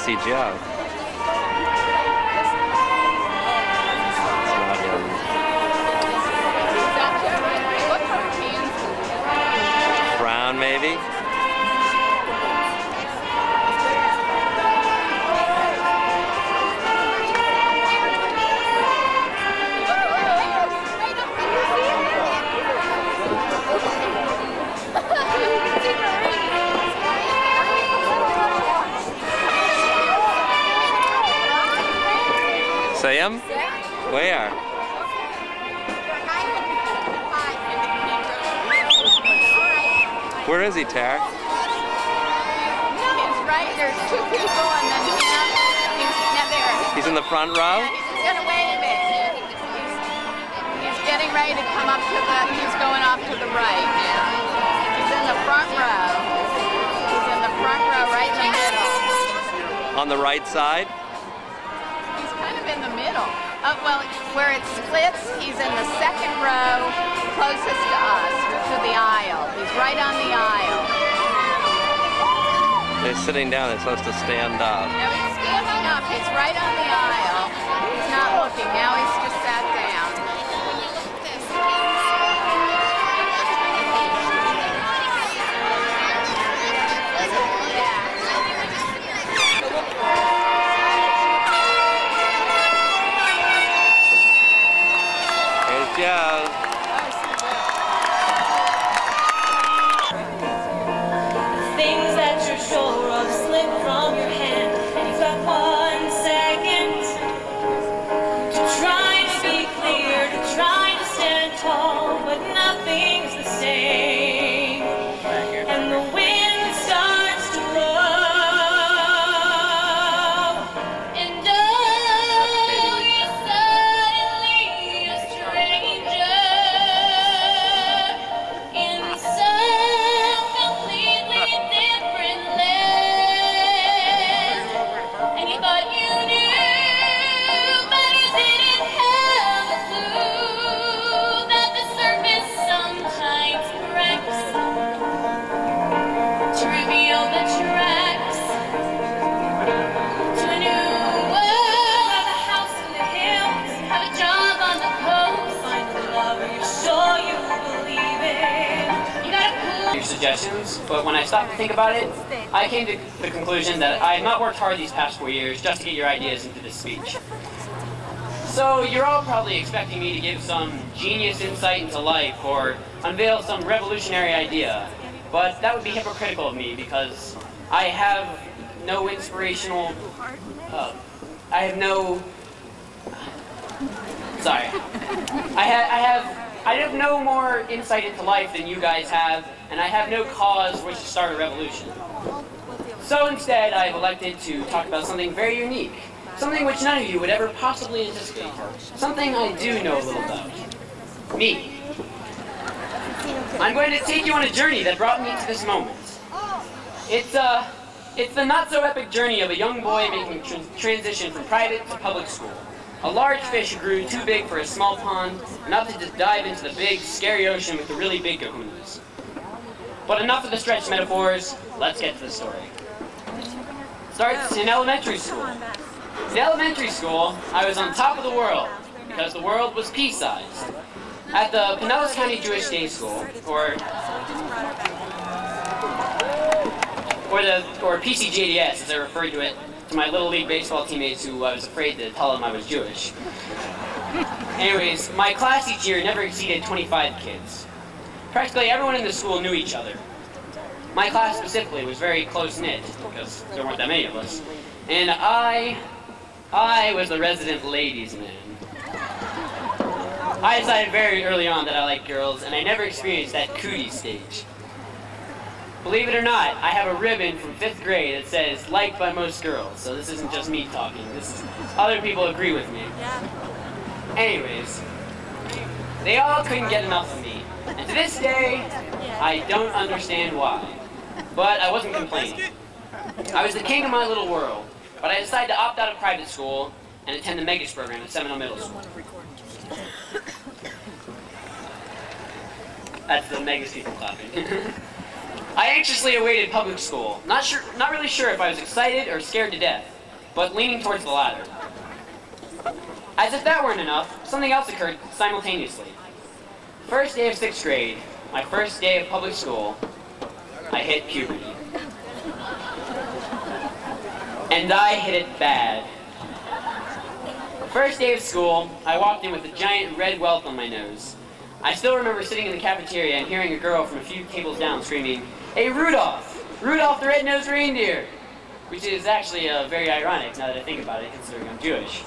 see Joe. It's not him. Brown, maybe? See him? Where? Where is he, Tara? He's right. There's two people and then him. He's there. He's in the front row? Yeah, he's gonna wait a minute. He's getting ready to come up to the, he's going off to the right now. He's in the front row. He's in the front row right in the middle. On the right side? He's kind of in the middle. Well, where it splits, he's in the second row, closest to us, to the aisle. He's right on the aisle. They're sitting down, they're supposed to stand up. Now he's standing up, he's right on the aisle. He's not looking, now he's just sat down. Joe. Things that you're sure of slip from your hand, and you've got 1 second to try to be clear, to try to stand tall, but nothing's the same, and the wind starts to blow, and oh, you're suddenly a stranger in some completely different land, and you thought you knew, but you didn't have a clue that the surface sometimes cracks to reveal the tracks to a new world. Have a house in the hills, have a job on the coast, find a lover you're sure you believe in. You got a cool Your suggestions, but when I stopped to think about it, I came to the conclusion that I have not worked hard these past 4 years just to get your ideas into this speech. So you're all probably expecting me to give some genius insight into life or unveil some revolutionary idea, but that would be hypocritical of me because I have no inspirational, I have no more insight into life than you guys have, and I have no cause which to start a revolution. So instead, I've elected to talk about something very unique, something which none of you would ever possibly anticipate, something I do know a little about. Me. I'm going to take you on a journey that brought me to this moment. It's the not-so-epic journey of a young boy making transition from private to public school. A large fish who grew too big for a small pond, enough to just dive into the big, scary ocean with the really big kahunas. But enough of the stretched metaphors, let's get to the story. Starts in elementary school. In elementary school, I was on top of the world, because the world was pea-sized. At the Pinellas County Jewish Day School, or PCJDS, as I referred to it to my Little League baseball teammates who I was afraid to tell them I was Jewish. Anyways, my class each year never exceeded 25 kids. Practically everyone in the school knew each other. My class specifically was very close-knit, because there weren't that many of us. And I was the resident ladies' man. I decided very early on that I liked girls, and I never experienced that cootie stage. Believe it or not, I have a ribbon from 5th grade that says, liked by most girls, so this isn't just me talking, other people agree with me. Anyways, they all couldn't get enough of me, and to this day, I don't understand why. But I wasn't complaining. I was the king of my little world, but I decided to opt out of private school and attend the Megas program at Seminole Middle School. That's the Megas people clapping. I anxiously awaited public school, not really sure if I was excited or scared to death. but leaning towards the latter. As if that weren't enough, something else occurred simultaneously. First day of 6th grade, my first day of public school, I hit puberty. And I hit it bad. First day of school, I walked in with a giant red welt on my nose. I still remember sitting in the cafeteria and hearing a girl from a few tables down screaming, "Hey, Rudolph! Rudolph the red-nosed reindeer!" Which is actually very ironic now that I think about it, considering I'm Jewish.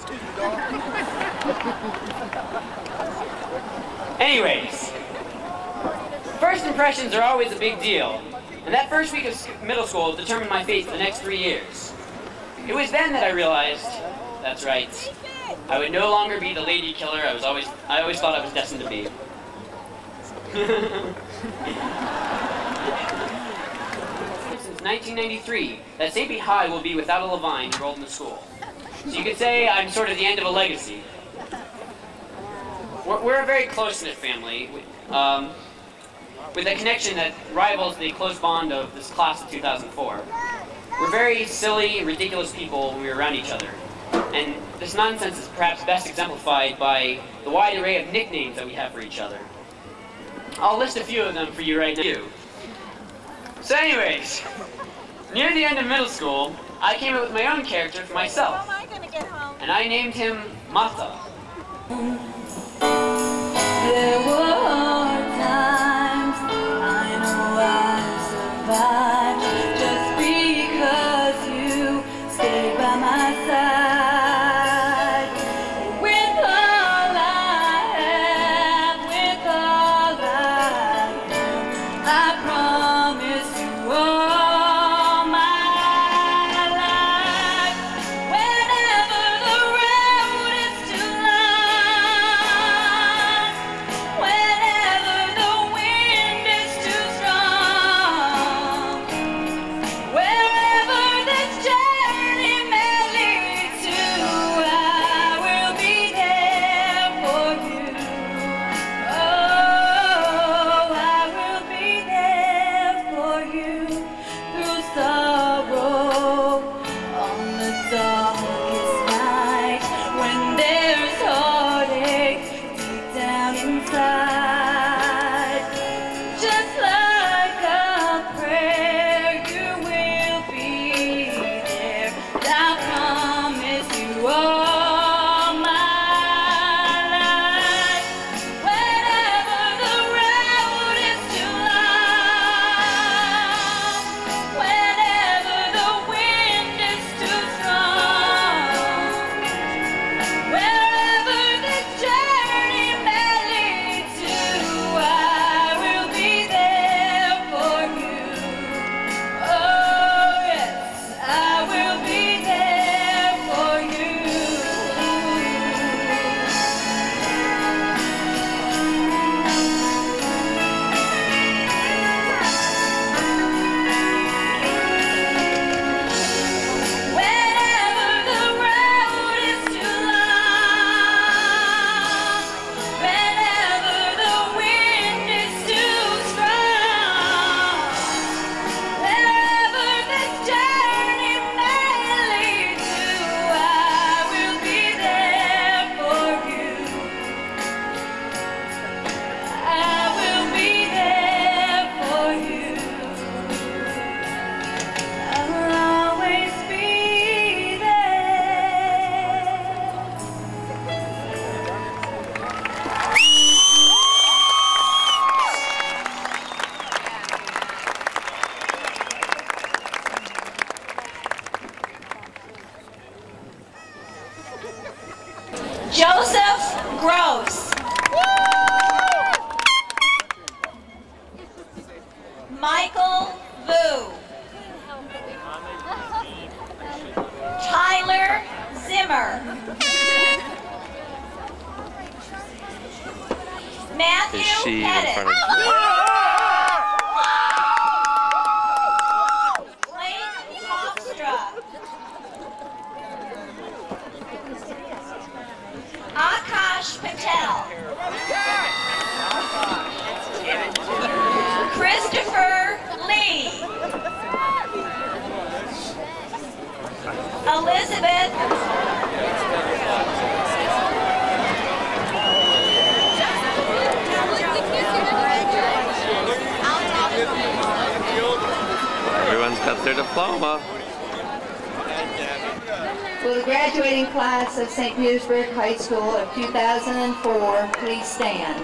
Anyways, first impressions are always a big deal, and that first week of middle school determined my fate for the next 3 years. It was then that I realized, that's right, I would no longer be the lady killer I always thought I was destined to be. Since 1993, that St. Pete High will be without a Levine enrolled in the school. So you could say I'm sort of the end of a legacy. We're a very close-knit family, with a connection that rivals the close bond of this class of 2004. We're very silly, ridiculous people when we're around each other. And this nonsense is perhaps best exemplified by the wide array of nicknames that we have for each other. I'll list a few of them for you right now. So anyways, near the end of middle school, I came up with my own character for myself. And I named him Mata. There were times I know I survived just because you stayed by my side. With all I have, with all I am, I promise you all my life. Whenever the road is too long, whenever the wind is too strong, wherever this journey may lead to, I will be there for you. Oh, I will be there for you through sorrow on the darkest night when there's heartache deep down inside. Just like a prayer, you will be there. I promise you all my life. Whenever the road is too long, whenever the wind is too strong, wherever this journey may lead to, I will be there for you. Oh yes, I will be there for you. Whenever the road is too long, whenever the wind is too strong, wherever this journey may lead to, I will be there for you. I will be there for you. I'll always be there. Joseph Gross. Michael Vu. Tyler Zimmer. Matthew Is she in Pettit. front of you? Blake Hofstra. Akash Patel. Christopher Lee. Elizabeth diploma. Will the graduating class of St. Petersburg High School of 2004 please stand?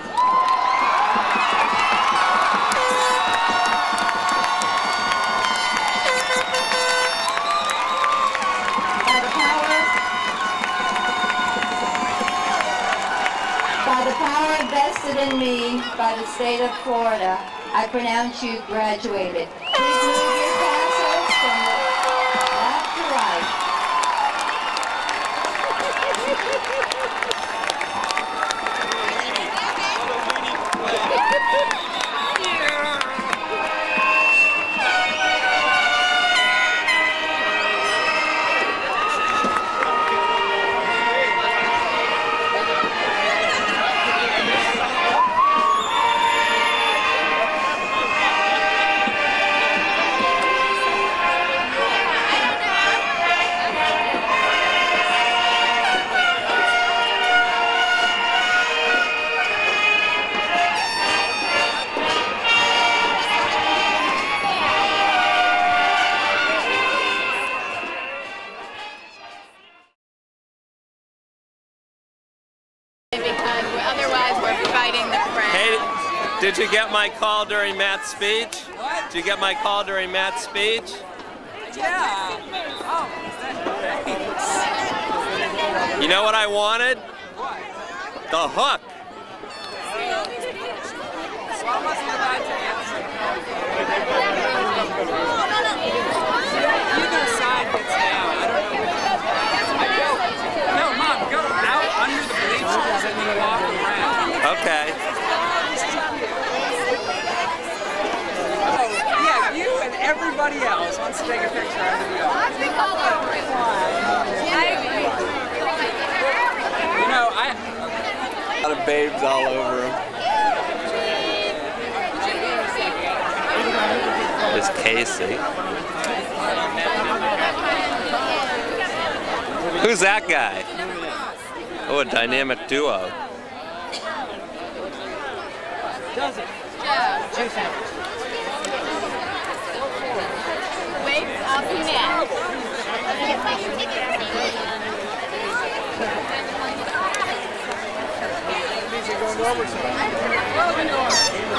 By the power invested in me by the state of Florida, I pronounce you graduated. Please move your pencils from left to right. Because otherwise we're fighting the crowd. Hey, did you get my call during Matt's speech? What? Did you get my call during Matt's speech? Yeah. Oh, thanks. You know what I wanted? What? The hook. So I wasn't allowed to answer. Either side gets down. I don't know. No, Mom, go out under the bleachers and then walk around. Okay. Oh, yeah, you and everybody else wants to take a picture of the yard. You know, a lot of babes all over him. There's Casey. Who's that guy? Oh, a dynamic duo. Joe. Wait up next. Going over